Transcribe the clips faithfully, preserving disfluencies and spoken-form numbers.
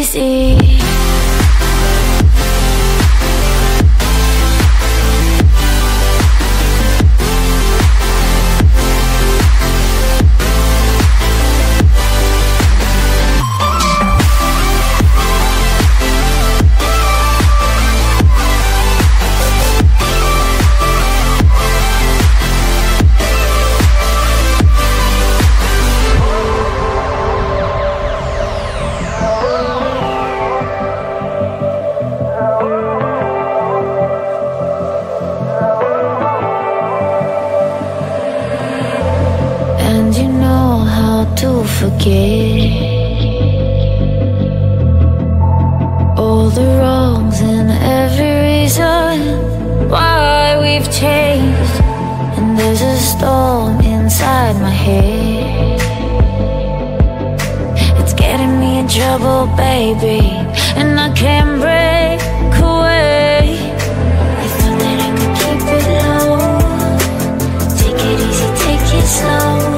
easy. To forget all the wrongs and every reason why we've changed. And there's a storm inside my head, it's getting me in trouble, baby, and I can't break away. I thought that I could keep it low, take it easy, take it slow.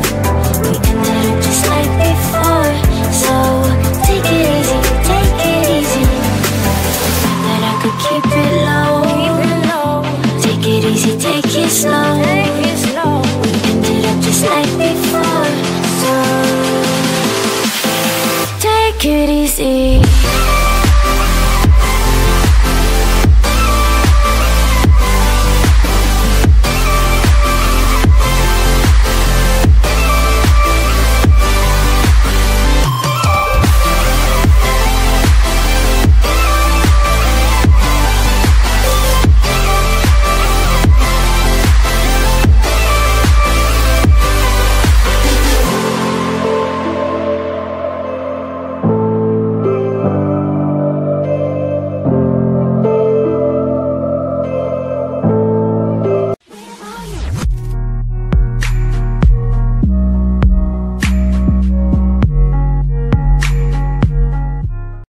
Take it slow, take it slow. We ended up just like before, so take it easy.